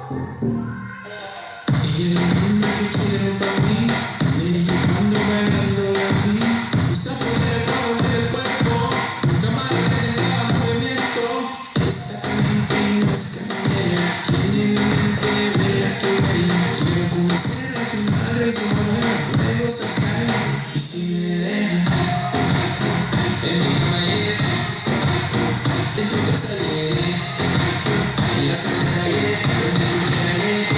Y el mundo que quiero para mí, me dijo cuando bailando la vi. Usa poder para mover el cuerpo, cámara que tenga movimiento. Esa caliente y no es caminera, tiene mi mente vela que baila. Quiero conocer a su madre y su mujer, luego sacarla. Y si me deja, en mi cama llegué, en tu casa llegué, en la sala llegué, donde tú quieras llegué.